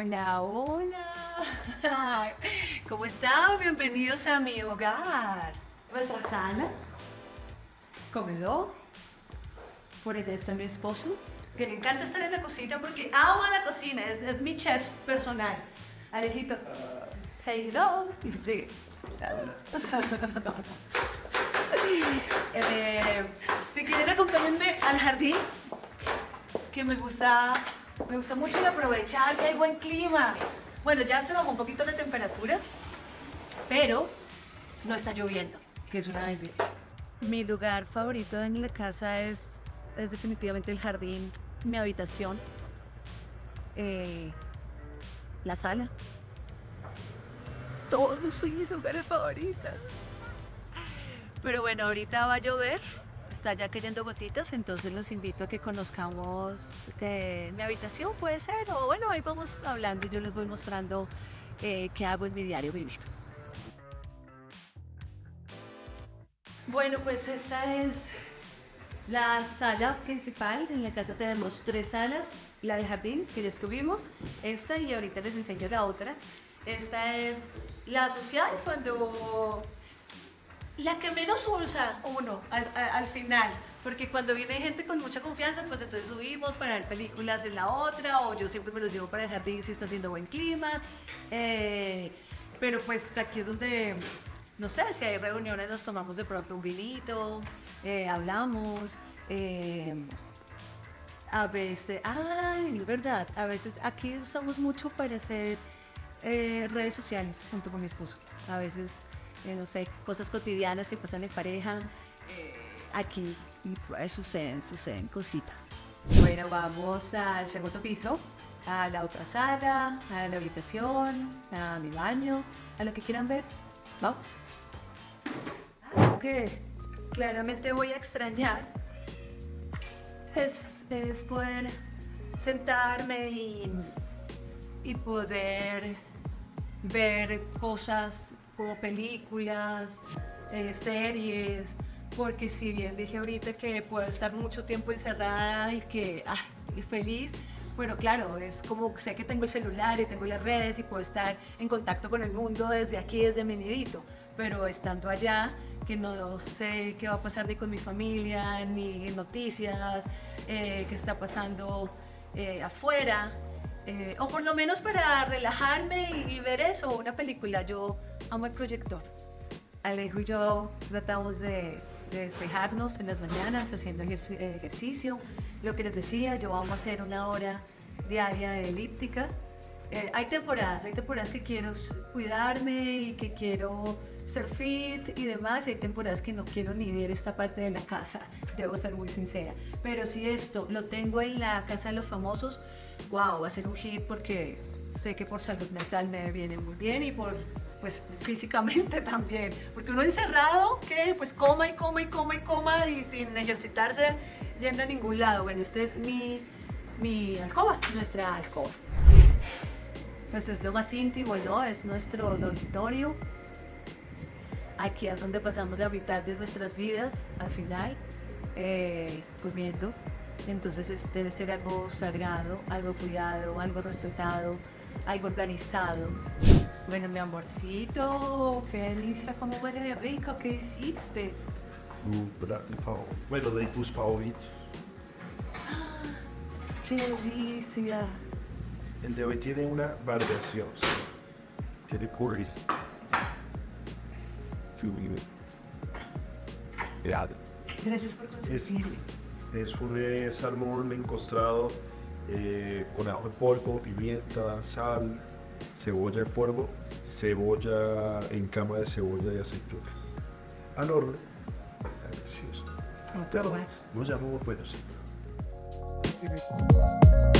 Hola, hola. ¿Cómo están? Bienvenidos a mi hogar. Nuestra sala, comedor. Por ahí está mi esposo, que le encanta estar en la cocina porque ama la cocina. Es mi chef personal. Alejito, say hello. Si quieren acompáñenme al jardín, que me gusta mucho y aprovechar que hay buen clima. Bueno, ya se bajó un poquito la temperatura, pero no está lloviendo, que es una bendición. Mi lugar favorito en la casa es definitivamente el jardín, mi habitación, la sala. Todos son mis lugares favoritos. Pero bueno, ahorita va a llover. Está ya cayendo gotitas, entonces los invito a que conozcamos mi habitación, puede ser, o bueno, ahí vamos hablando y yo les voy mostrando qué hago en mi diario vivir. Bueno, pues esta es la sala principal. En la casa tenemos 3 salas, la de jardín, que ya estuvimos, esta y ahorita les enseño la otra. Esta es la social, cuando la que menos usa uno al final, porque cuando viene gente con mucha confianza, pues entonces subimos para ver películas en la otra, o yo siempre me los llevo para el jardín si está haciendo buen clima, pero pues aquí es donde, no sé, si hay reuniones nos tomamos de pronto un vinito, hablamos, a veces, ay, es verdad, a veces aquí usamos mucho para hacer redes sociales junto con mi esposo, a veces no sé, cosas cotidianas que pasan en pareja, aquí suceden cositas. Bueno, vamos al segundo piso, a la otra sala, a la habitación, a mi baño, a lo que quieran ver. Vamos. Algo que claramente voy a extrañar es poder sentarme y poder ver cosas como películas, series, porque si bien dije ahorita que puedo estar mucho tiempo encerrada y que feliz, bueno, claro, es como sé que tengo el celular y tengo las redes y puedo estar en contacto con el mundo desde aquí, desde mi nidito, pero estando allá, que no sé qué va a pasar ni con mi familia, ni noticias, qué está pasando afuera. O por lo menos para relajarme y ver eso, una película. Yo amo el proyector. Alejo y yo tratamos de despejarnos en las mañanas haciendo ejercicio. Lo que les decía, yo vamos a hacer 1 hora diaria de elíptica. Hay temporadas que quiero cuidarme y que quiero ser fit y demás, y hay temporadas que no quiero ni ver esta parte de la casa, debo ser muy sincera. Pero si esto lo tengo en la casa de los famosos, wow, va a ser un hit porque sé que por salud mental me viene muy bien y por, pues, físicamente también. Porque uno encerrado, que pues coma y coma y coma y coma y sin ejercitarse yendo a ningún lado. Bueno, este es mi alcoba, nuestra alcoba. Pues es lo más íntimo, ¿no? Es nuestro dormitorio. Aquí es donde pasamos la mitad de nuestras vidas, al final, comiendo. Entonces debe ser algo sagrado, algo cuidado, algo respetado, algo organizado. Bueno, mi amorcito, qué delicia, cómo huele de rico, ¿qué hiciste? Bueno, de tus favoritos. ¡Qué delicia! El de hoy tiene una variación. Tiene curry. Gracias por consentirme. Es un salmón encostado con ajo en polvo, pimienta, sal, cebolla en polvo, cebolla en cama de cebolla y aceituna. Al horno. Está delicioso. Pero no llamamos buenos.